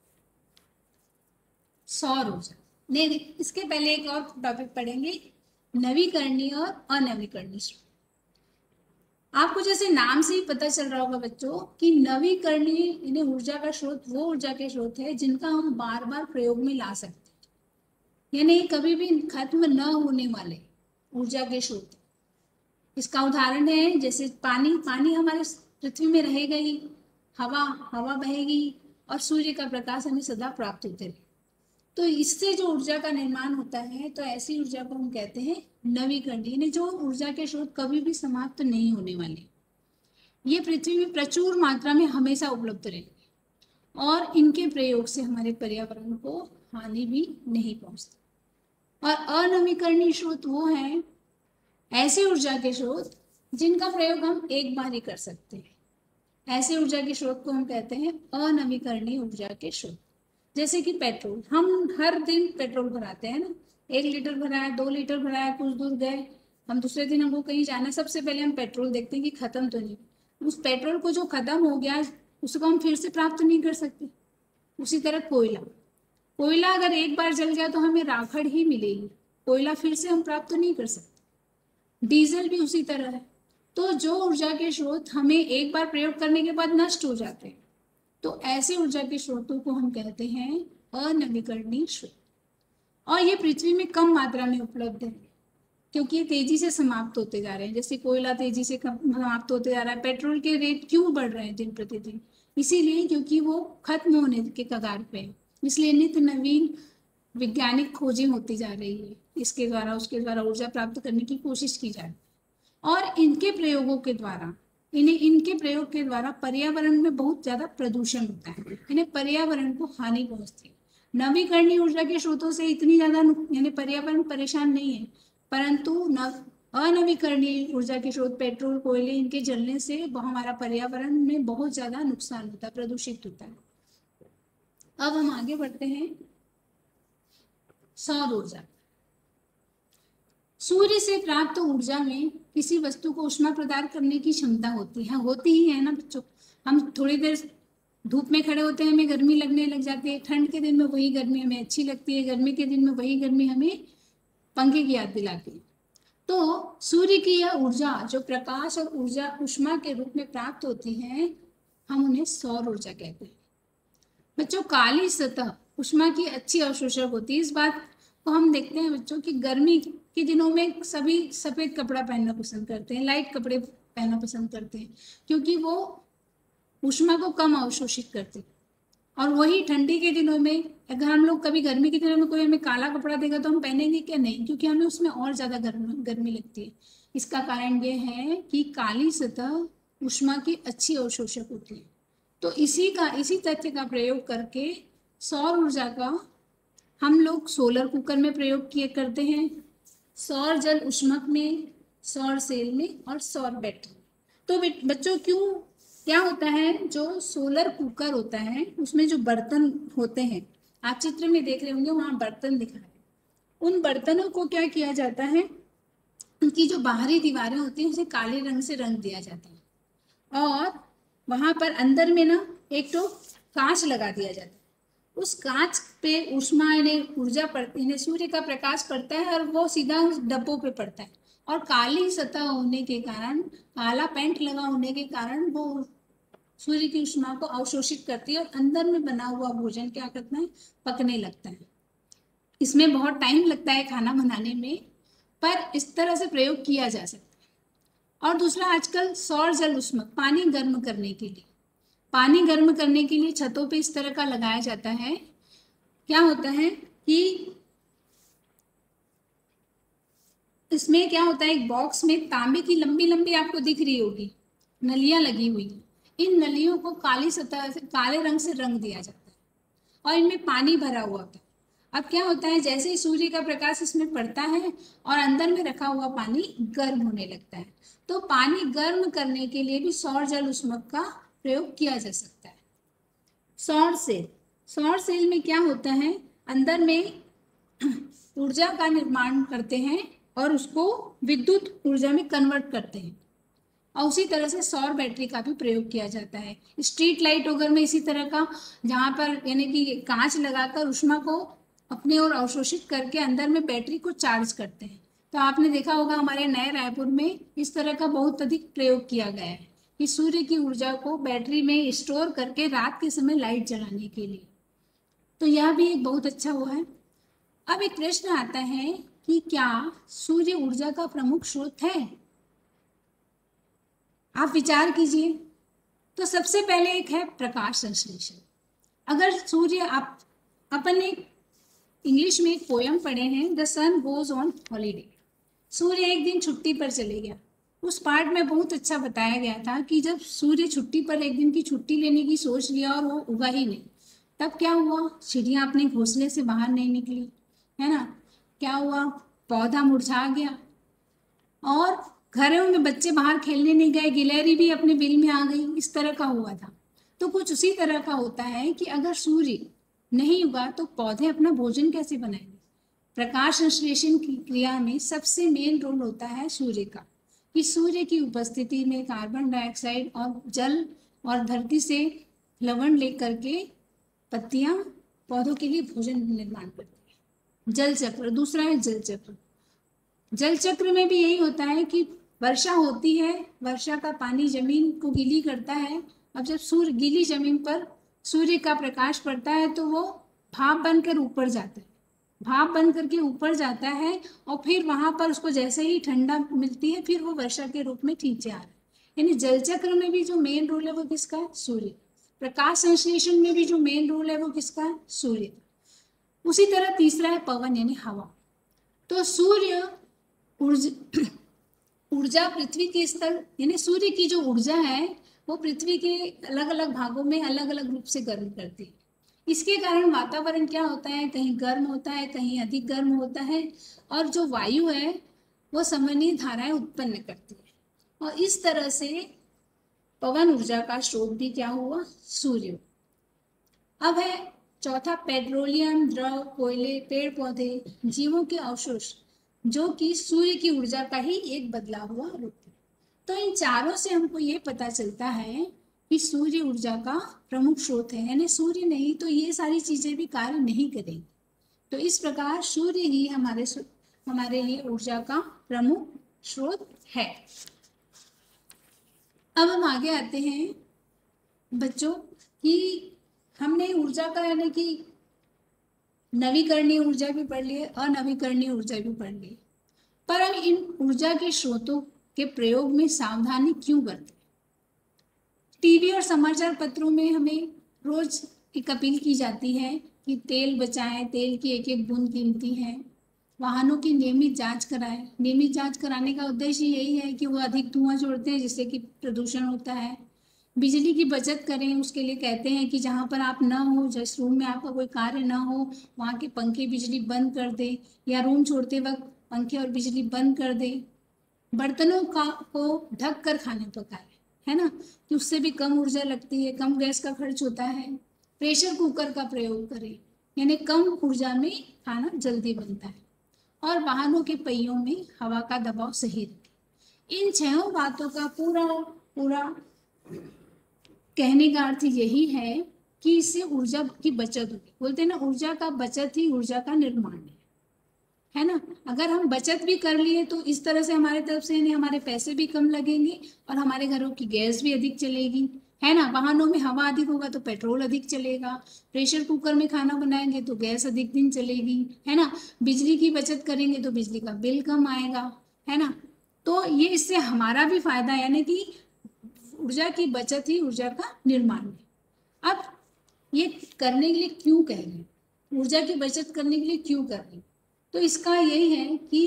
सौर ऊर्जा। नहीं, इसके पहले एक और टॉपिक पढ़ेंगे, नवीकरणीय और अनवीकरणीय स्रोत। आपको जैसे नाम से ही पता चल रहा होगा बच्चों कि नवीकरणीय यानी ऊर्जा का स्रोत वो ऊर्जा के स्रोत है जिनका हम बार बार प्रयोग में ला सकते हैं, यानी कभी भी खत्म न होने वाले ऊर्जा के स्रोत। इसका उदाहरण है जैसे पानी, पानी हमारे पृथ्वी में रहेगा ही, हवा, हवा बहेगी, और सूर्य का प्रकाश हमें सदा प्राप्त होते रहे। तो इससे जो ऊर्जा का निर्माण होता है, तो ऐसी ऊर्जा को हम कहते हैं नवीकरणीय, यानी जो ऊर्जा के स्रोत कभी भी समाप्त नहीं होने वाले। ये पृथ्वी में प्रचुर मात्रा में हमेशा उपलब्ध रहेंगे, और इनके प्रयोग से हमारे पर्यावरण को हानि भी नहीं पहुंचती। और अनवीकरणीय स्रोत वो हैं ऐसे ऊर्जा के स्रोत जिनका प्रयोग हम एक बार ही कर सकते हैं। ऐसे ऊर्जा के स्रोत को हम कहते हैं अनवीकरणीय ऊर्जा के स्रोत। जैसे कि पेट्रोल, हम हर दिन पेट्रोल भराते हैं ना, 1 लीटर भराया, 2 लीटर भराया, कुछ दूर गए, हम दूसरे दिन हमको कहीं जाना है, सबसे पहले हम पेट्रोल देखते हैं कि खत्म तो नहीं। उस पेट्रोल को जो खत्म हो गया उसको हम फिर से प्राप्त नहीं कर सकते। उसी तरह कोयला, कोयला अगर एक बार जल गया तो हमें राखड़ ही मिलेगी, कोयला फिर से हम प्राप्त नहीं कर सकते। डीजल भी उसी तरह है। तो जो ऊर्जा के स्रोत हमें एक बार प्रयोग करने के बाद नष्ट हो जाते हैं, तो ऐसे ऊर्जा के स्रोतों को हम कहते हैं अनवीकरणीय स्रोत। और ये पृथ्वी में कम मात्रा में उपलब्ध है, क्योंकि ये तेजी से समाप्त होते जा रहे हैं। जैसे कोयला तेजी से समाप्त होते जा रहा है, पेट्रोल के रेट क्यों बढ़ रहे हैं दिन प्रतिदिन, इसीलिए क्योंकि वो खत्म होने के कगार पे है। इसलिए नित्य नवीन वैज्ञानिक खोजें होती जा रही है, इसके द्वारा उसके द्वारा ऊर्जा प्राप्त करने की कोशिश की जा रही है। और इनके प्रयोगों के द्वारा इनके प्रयोग के द्वारा पर्यावरण में बहुत ज्यादा प्रदूषण होता है, इन्हें पर्यावरण को हानि पहुंचती है। नवीकरणीय ऊर्जा के स्रोतों से इतनी ज्यादा यानी पर्यावरण परेशान नहीं है, परंतु अनवीकरणीय ऊर्जा के स्रोत पेट्रोल, कोयले, इनके जलने से हमारा पर्यावरण में बहुत ज्यादा नुकसान होता है, प्रदूषित होता है। अब हम आगे बढ़ते हैं। सौर ऊर्जा। सूर्य से प्राप्त ऊर्जा में किसी वस्तु को ऊष्मा प्रदान करने की क्षमता होती है, होती ही है ना बच्चों। हम थोड़ी देर धूप में खड़े होते हैं, हमें गर्मी लगने लग जाती है, ठंड के दिन में वही गर्मी हमें अच्छी लगती है, गर्मी के दिन में वही गर्मी हमें पंखे की याद दिलाती है। तो सूर्य की यह ऊर्जा जो प्रकाश और ऊर्जा ऊष्मा के रूप में प्राप्त होती है, हम उन्हें सौर ऊर्जा कहते हैं। बच्चों, काली सतह ऊष्मा की अच्छी अवशोषक होती है। इस बात को हम देखते हैं बच्चों कि गर्मी के दिनों में सभी सफेद कपड़ा पहनना पसंद करते हैं, लाइट कपड़े पहनना पसंद करते हैं, क्योंकि वो ऊष्मा को कम अवशोषित करते हैं। और वही ठंडी के दिनों में अगर हम लोग कभी गर्मी के दिनों में कोई हमें काला कपड़ा देगा तो हम पहनेंगे क्या? नहीं, क्योंकि हमें उसमें और ज्यादा गर्मी लगती है। इसका कारण ये है कि काली सतह ऊष्मा की अच्छी अवशोषक होती है। तो इसी तथ्य का प्रयोग करके सौर ऊर्जा का हम लोग सोलर कुकर में प्रयोग किए करते हैं, सौर जल ऊष्मक में, सौर सेल में और सौर बैटरी। तो बच्चों क्या होता है, जो सोलर कुकर होता है उसमें जो बर्तन होते हैं, आप चित्र में देख रहे होंगे वहां बर्तन दिखा रहे हैं। उन बर्तनों को क्या किया जाता है, उनकी जो बाहरी दीवारें होती हैं उसे काले रंग से रंग दिया जाता है, और वहां पर अंदर में ना एक तो कांच लगा दिया जाता है। उस कांच पे ऊष्मा यानी ऊर्जा पड़ती है, सूर्य का प्रकाश पड़ता है और वो सीधा उस डब्बों पे पड़ता है, और काली सतह होने के कारण, काला पेंट लगा होने के कारण वो सूर्य की ऊष्मा को अवशोषित करती है, और अंदर में बना हुआ भोजन क्या करता है, पकने लगता है। इसमें बहुत टाइम लगता है खाना बनाने में, पर इस तरह से प्रयोग किया जा सकता है। और दूसरा, आजकल सौर जल ऊष्मक, पानी गर्म करने के लिए, पानी गर्म करने के लिए छतों पे इस तरह का लगाया जाता है। क्या होता है कि इसमें क्या होता है, एक बॉक्स में तांबे की लंबी लंबी आपको दिख रही होगी नलियां लगी हुई, इन नलियों को काली सतह से, काले रंग से रंग दिया जाता है, और इनमें पानी भरा हुआ होता है। अब क्या होता है, जैसे ही सूर्य का प्रकाश इसमें पड़ता है और अंदर में रखा हुआ पानी गर्म होने लगता है। तो पानी गर्म करने के लिए भी सौर जल ऊष्मक का प्रयोग किया जा सकता है। सौर सेल, सौर सेल में क्या होता है, अंदर में ऊर्जा का निर्माण करते हैं और उसको विद्युत ऊर्जा में कन्वर्ट करते हैं, और उसी तरह से सौर बैटरी का भी प्रयोग किया जाता है। स्ट्रीट लाइट वगैरह में इसी तरह का, जहाँ पर यानी कि कांच लगाकर ऊष्मा को अपनी ओर अवशोषित करके अंदर में बैटरी को चार्ज करते हैं। तो आपने देखा होगा हमारे नए रायपुर में इस तरह का बहुत अधिक प्रयोग किया गया है कि सूर्य की ऊर्जा को बैटरी में स्टोर करके रात के समय लाइट जलाने के लिए। तो यह भी एक बहुत अच्छा हुआ है। अब एक प्रश्न आता है कि क्या सूर्य ऊर्जा का प्रमुख स्रोत है? आप विचार कीजिए। तो सबसे पहले एक है प्रकाश संश्लेषण। अगर सूर्य, आप अपन ने इंग्लिश में एक पोयम पढ़े हैं, the sun goes on holiday, सूर्य एक दिन छुट्टी पर चले गया। उस पार्ट में बहुत अच्छा बताया गया था कि जब सूर्य छुट्टी पर एक दिन की छुट्टी लेने की सोच लिया और वो उगा ही नहीं, तब क्या हुआ, चिड़िया अपने घोंसले से बाहर नहीं निकली, है ना। क्या हुआ, पौधा मुरझा गया और घरों में बच्चे बाहर खेलने नहीं गए, गिलहरी भी अपने बिल में आ गई, इस तरह का हुआ था। तो कुछ उसी तरह का होता है कि अगर सूर्य नहीं उगा तो पौधे अपना भोजन कैसे बनाएंगे। प्रकाश संश्लेषण की क्रिया में सबसे मेन रोल होता है सूर्य का, कि सूर्य की उपस्थिति में कार्बन डाइऑक्साइड और जल और धरती से लवण लेकर के पत्तियां पौधों के लिए भोजन निर्माण करती है। जल चक्र दूसरा है जल चक्र। जल चक्र में भी यही होता है कि वर्षा होती है, वर्षा का पानी जमीन को गीली करता है। अब जब सूर्य गीली जमीन पर सूर्य का प्रकाश पड़ता है तो वो भाप बनकर ऊपर जाता है, भाप बन करके ऊपर जाता है और फिर वहां पर उसको जैसे ही ठंडा मिलती है फिर वो वर्षा के रूप में नीचे आ रहा है। यानी जल चक्र में भी जो मेन रोल है वो किसका है, सूर्य। प्रकाश संश्लेषण में भी जो मेन रोल है वो किसका है, सूर्य। उसी तरह तीसरा है पवन यानी हवा। तो सूर्य ऊर्जा पृथ्वी के स्तर यानी सूर्य की जो ऊर्जा है वो पृथ्वी के अलग अलग भागों में अलग अलग रूप से गर्म करती है। इसके कारण वातावरण क्या होता है, कहीं गर्म होता है, कहीं अधिक गर्म होता है, और जो वायु है वो समन्वय धाराएं उत्पन्न करती है। और इस तरह से पवन ऊर्जा का स्रोत भी क्या हुआ, सूर्य। अब है चौथा पेट्रोलियम, द्रव, कोयले, पेड़ पौधे, जीवों के अवशेष, जो कि सूर्य की ऊर्जा का ही एक बदला हुआ रूप है। तो इन चारों से हमको ये पता चलता है कि सूर्य ऊर्जा का प्रमुख स्रोत है, यानी सूर्य नहीं तो ये सारी चीजें भी कार्य नहीं करेंगी। तो इस प्रकार सूर्य ही हमारे लिए ऊर्जा का प्रमुख स्रोत है। अब हम आगे आते हैं बच्चों कि हमने ऊर्जा का यानी कि नवीकरणीय ऊर्जा भी पढ़ ली है, अनवीकरणीय ऊर्जा भी पढ़ ली है, पर हम इन ऊर्जा के स्रोतों के प्रयोग में सावधानी क्यों बरतें। टीवी और समाचार पत्रों में हमें रोज एक अपील की जाती है कि तेल बचाएं, तेल की एक एक बूंद कीमती है, वाहनों की नियमित जांच कराएं। नियमित जांच कराने का उद्देश्य यही है कि वो अधिक धुआं छोड़ते हैं जिससे कि प्रदूषण होता है। बिजली की बचत करें, उसके लिए कहते हैं कि जहाँ पर आप ना हो, जिस रूम में आपका कोई कार्य ना हो, वहाँ के पंखे बिजली बंद कर दें या रूम छोड़ते वक्त पंखे और बिजली बंद कर दें। बर्तनों को ढक कर खाना पकाएं, है ना, कि उससे भी कम ऊर्जा लगती है, कम गैस का खर्च होता है। प्रेशर कुकर का प्रयोग करें, यानी कम ऊर्जा में खाना जल्दी बनता है। और वाहनों के पहियों में हवा का दबाव सही रखें। इन 6 बातों का पूरा कहने का अर्थ यही है कि इससे ऊर्जा की बचत होगी। बोलते हैं ना, ऊर्जा का बचत ही ऊर्जा का निर्माण है ना। अगर हम बचत भी कर लिए तो इस तरह से हमारे तरफ से यानी हमारे पैसे भी कम लगेंगे और हमारे घरों की गैस भी अधिक चलेगी, है ना। वाहनों में हवा अधिक होगा तो पेट्रोल अधिक चलेगा। प्रेशर कुकर में खाना बनाएंगे तो गैस अधिक दिन चलेगी, है ना। बिजली की बचत करेंगे तो बिजली का बिल कम आएगा, है ना। तो ये इससे हमारा भी फायदा, यानी कि ऊर्जा की बचत ही ऊर्जा का निर्माण है। अब ये करने के लिए क्यों कह रहे हैं, ऊर्जा की बचत करने के लिए क्यों कर रहे हैं, तो इसका यही है कि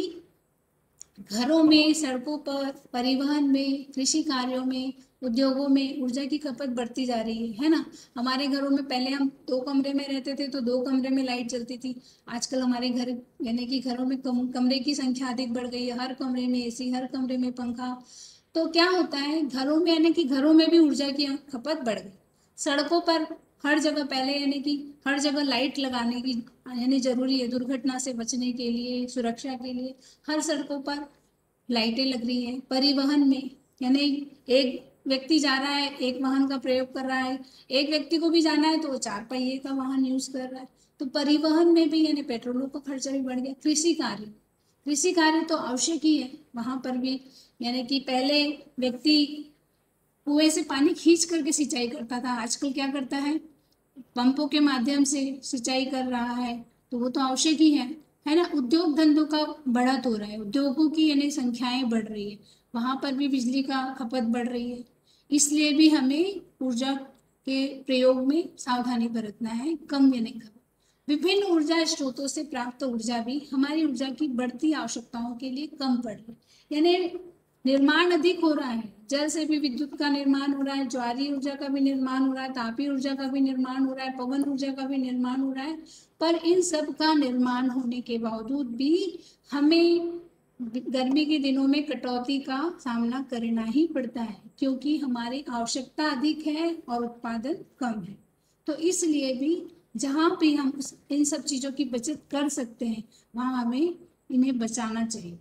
घरों में, सड़कों पर, परिवहन में, कृषि कार्यों में, उद्योगों में ऊर्जा की खपत बढ़ती जा रही है ना। हमारे घरों में पहले हम 2 कमरे में रहते थे तो 2 कमरे में लाइट चलती थी। आजकल हमारे घर यानी कि घरों में कमरे की संख्या अधिक बढ़ गई है, हर कमरे में एसी, हर कमरे में पंखा। तो क्या होता है, घरों में यानी कि घरों में भी ऊर्जा की खपत बढ़ गई। सड़कों पर हर जगह पहले यानी कि हर जगह लाइट लगाने की यानी जरूरी है, दुर्घटना से बचने के लिए, सुरक्षा के लिए हर सड़कों पर लाइटें लग रही हैं। परिवहन में यानी एक व्यक्ति जा रहा है, एक वाहन का प्रयोग कर रहा है, एक व्यक्ति को भी जाना है तो वो 4 पहिए का वाहन यूज कर रहा है। तो परिवहन में भी यानी पेट्रोलों का खर्चा भी बढ़ गया। कृषि कार्य तो आवश्यक ही है, वहां पर भी यानी कि पहले व्यक्ति कुएं से पानी खींच करके सिंचाई करता था, आजकल क्या करता है, पंपों के माध्यम से सिंचाई कर रहा है, तो वो तो आवश्यक ही है ना। उद्योग धंधों का बढ़त हो रहा है, उद्योगों की यानी संख्याएं बढ़ रही है, वहां पर भी बिजली का खपत बढ़ रही है। इसलिए भी हमें ऊर्जा के प्रयोग में सावधानी बरतना है, कम यानी खपत। विभिन्न ऊर्जा स्रोतों से प्राप्त ऊर्जा भी हमारी ऊर्जा की बढ़ती आवश्यकताओं के लिए कम पड़ रही है, यानी निर्माण अधिक हो रहा है। जल से भी विद्युत का निर्माण हो रहा है, ज्वारीय ऊर्जा का भी निर्माण हो रहा है, तापीय ऊर्जा का भी निर्माण हो रहा है, पवन ऊर्जा का भी निर्माण हो रहा है। पर इन सब का निर्माण होने के बावजूद भी हमें गर्मी के दिनों में कटौती का सामना करना ही पड़ता है, क्योंकि हमारी आवश्यकता अधिक है और उत्पादन कम है। तो इसलिए भी जहाँ भी हम इन सब चीज़ों की बचत कर सकते हैं, वहाँ हमें इन्हें बचाना चाहिए।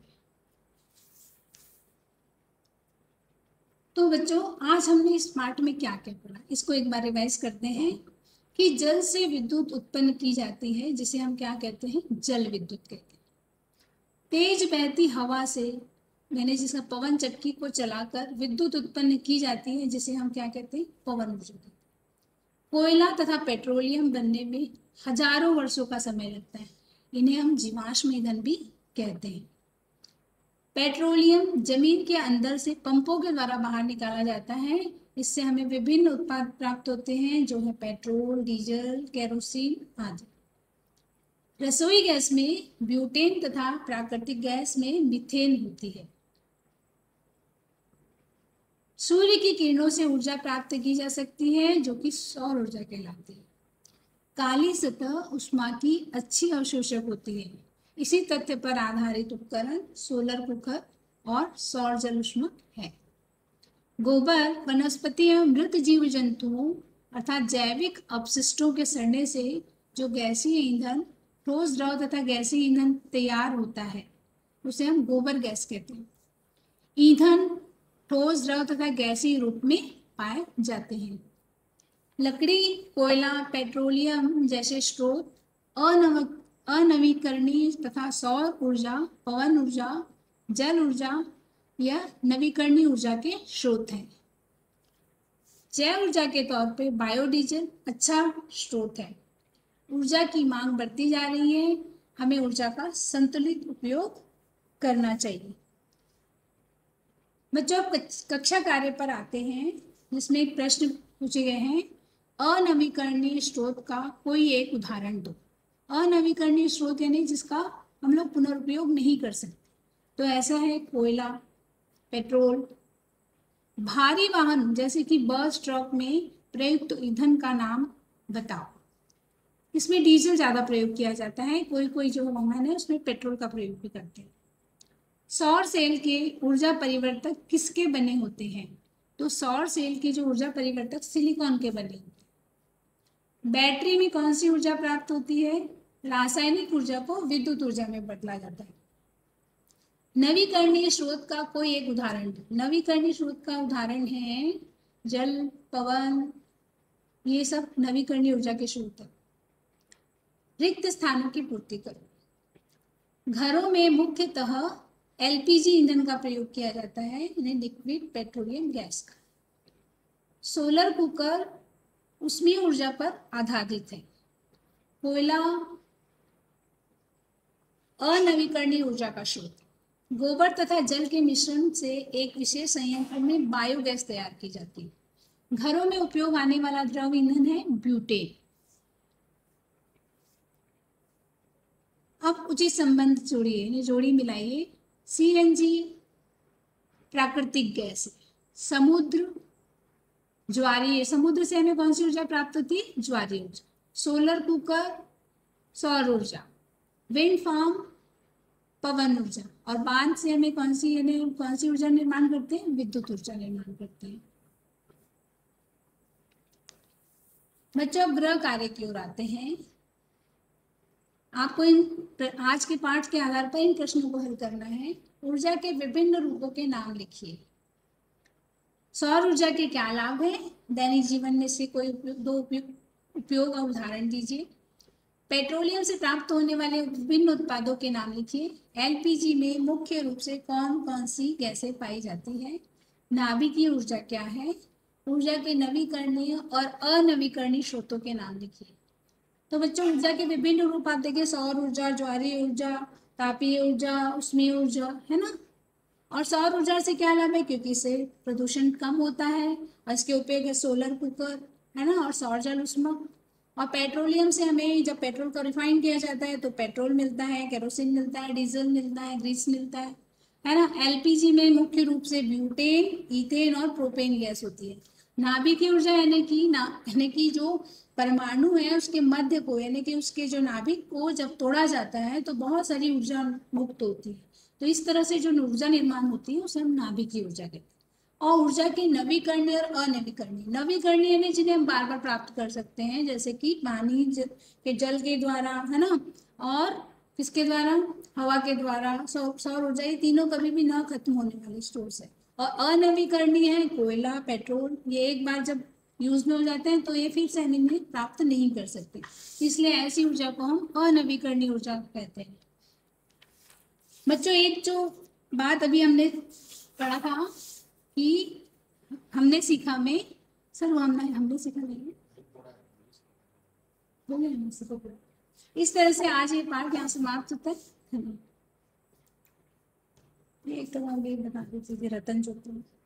तो बच्चों, आज हमने इस पाठ में क्या क्या पढ़ा, इसको एक बार रिवाइज करते हैं। कि जल से विद्युत उत्पन्न की जाती है, जिसे हम क्या कहते हैं, जल विद्युत कहते हैं। तेज बहती हवा से, यानी जिसका पवन चक्की को चलाकर विद्युत उत्पन्न की जाती है, जिसे हम क्या कहते हैं, पवन ऊर्जा कहते हैं। कोयला तथा पेट्रोलियम बनने में हजारों वर्षों का समय लगता है, इन्हें हम जीवाश्म ईंधन भी कहते हैं। पेट्रोलियम जमीन के अंदर से पंपों के द्वारा बाहर निकाला जाता है, इससे हमें विभिन्न उत्पाद प्राप्त होते हैं, जो है पेट्रोल, डीजल, केरोसिन आदि। रसोई गैस में ब्यूटेन तथा प्राकृतिक गैस में मीथेन होती है। सूर्य की किरणों से ऊर्जा प्राप्त की जा सकती है, जो कि सौर ऊर्जा कहलाती है। काली सतह ऊष्मा की अच्छी अवशोषक होती है। इसी तथ्य पर आधारित उपकरण सोलर कुकर और सौर जल ऊष्मक है। गोबर वनस्पति एवं मृत जीव जंतुओं अर्थात जैविक अपशिष्टों के सड़ने से जो गैसीय ईंधन, ठोस द्रव तथा गैसीय ईंधन तैयार होता है, उसे हम गोबर गैस कहते हैं। ईंधन ठोस द्रव तथा गैसीय रूप में पाए जाते हैं। लकड़ी, कोयला, पेट्रोलियम जैसे स्रोत अनवीकरणीय तथा सौर ऊर्जा, पवन ऊर्जा, जल ऊर्जा या नवीकरणीय ऊर्जा के स्रोत हैं। जैव ऊर्जा के तौर पे बायोडीजल अच्छा स्रोत है। ऊर्जा की मांग बढ़ती जा रही है, हमें ऊर्जा का संतुलित उपयोग करना चाहिए। बच्चों, कक्षा कार्य पर आते हैं, जिसमें एक प्रश्न पूछे गए हैं, अनवीकरणीय स्रोत का कोई एक उदाहरण दो। अनवीकरणीय स्रोत यानी जिसका हम लोग पुनरुपयोग नहीं कर सकते, तो ऐसा है कोयला, पेट्रोल। भारी वाहन जैसे कि बस, ट्रक में प्रयुक्त ईंधन का नाम बताओ। इसमें डीजल ज्यादा प्रयोग किया जाता है, कोई कोई जो वाहन है उसमें पेट्रोल का प्रयोग भी करते हैं। सौर सेल के ऊर्जा परिवर्तक किसके बने होते हैं? तो सौर सेल के जो ऊर्जा परिवर्तक सिलिकॉन के बने होते हैं। बैटरी में कौन सी ऊर्जा प्राप्त होती है? रासायनिक ऊर्जा को विद्युत ऊर्जा में बदला जाता है। नवीकरणीय स्रोत का कोई एक उदाहरण। नवीकरणीय स्रोत का उदाहरण है जल, पवन, ये सब नवीकरणीय ऊर्जा के स्रोत है। रिक्त स्थानों की पूर्ति करो। घरों में मुख्यतः एलपीजी ईंधन का प्रयोग किया जाता है, यानी लिक्विड पेट्रोलियम गैस का। सोलर कुकर ऊष्मीय ऊर्जा पर आधारित है। कोयला अनवीकरणीय ऊर्जा का स्रोत। गोबर तथा जल के मिश्रण से एक विशेष संयंत्र में बायोगैस तैयार की जाती है। घरों में उपयोग आने वाला द्रव ईंधन है ब्यूटेन। अब उचित संबंध जोड़िए, जोड़ी मिलाइए। सीएनजी प्राकृतिक गैस है। समुद्र ज्वारीय, समुद्र से हमें कौन सी ऊर्जा प्राप्त होती है? ज्वारीय ऊर्जा। सोलर कुकर सौर ऊर्जा। विंड फार्म पवन ऊर्जा। और बांध से हमें कौन सी ऊर्जा निर्माण करते हैं? विद्युत ऊर्जा निर्माण करते हैं। बच्चों, अब गृह कार्य की ओर आते हैं। आपको आज के पाठ के आधार पर इन प्रश्नों को हल करना है। ऊर्जा के विभिन्न रूपों के नाम लिखिए। सौर ऊर्जा के क्या लाभ हैं? दैनिक जीवन में से कोई दो उपयोग और उदाहरण दीजिए। पेट्रोलियम से प्राप्त होने वाले विभिन्न उत्पादों के नाम लिखिए। एलपीजी में मुख्य रूप से कौन कौन सी गैसें पाई जाती है? नाभिकीय ऊर्जा क्या है? ऊर्जा के नवीकरणीय और अनवीकरणीय स्रोतों के नाम लिखिए। तो बच्चों, ऊर्जा के विभिन्न रूप आप देखिए, सौर ऊर्जा, ज्वारीय ऊर्जा, तापीय ऊर्जा, ऊष्मीय ऊर्जा, है ना। और सौर ऊर्जा से क्या लाभ है? क्योंकि इससे प्रदूषण कम होता है और इसके उपयोग है सोलर कुकर, है ना, और सौर जल ऊष्मक। और पेट्रोलियम से हमें जब पेट्रोल को रिफाइन किया जाता है तो पेट्रोल मिलता है, केरोसिन मिलता है, डीजल मिलता है, ग्रीस मिलता है ना। एलपीजी में मुख्य रूप से ब्यूटेन, ईथेन और प्रोपेन गैस होती है। नाभिकीय ऊर्जा यानी कि जो परमाणु है उसके मध्य को, यानी कि उसके जो नाभिक को जब तोड़ा जाता है तो बहुत सारी ऊर्जा मुक्त होती है। तो इस तरह से जो ऊर्जा निर्माण होती है उसे हम नाभिकीय ऊर्जा कहते हैं। और ऊर्जा की नवीकरणीय और अनवीकरणीय, नवीकरणीय यानी जिन्हें हम बार बार प्राप्त कर सकते हैं, जैसे कि पानी के जल के द्वारा, है ना, और किसके द्वारा, हवा के द्वारा, सौर ऊर्जा, ये तीनों कभी भी ना खत्म होने वाली स्रोत है। और अनवीकरणीय है कोयला, पेट्रोल, ये एक बार जब यूज में हो जाते हैं तो ये फिर से हम प्राप्त नहीं कर सकते, इसलिए ऐसी ऊर्जा को हम अनवीकरणीय ऊर्जा कहते हैं। बच्चों एक जो बात अभी हमने पढ़ा था कि हमने सीखा में, सर वो हमने सीखा नहीं है। इस तरह से आज ये पाठ यहाँ समाप्त होता है। एक तो हम बता दीजिए रतन ज्योति।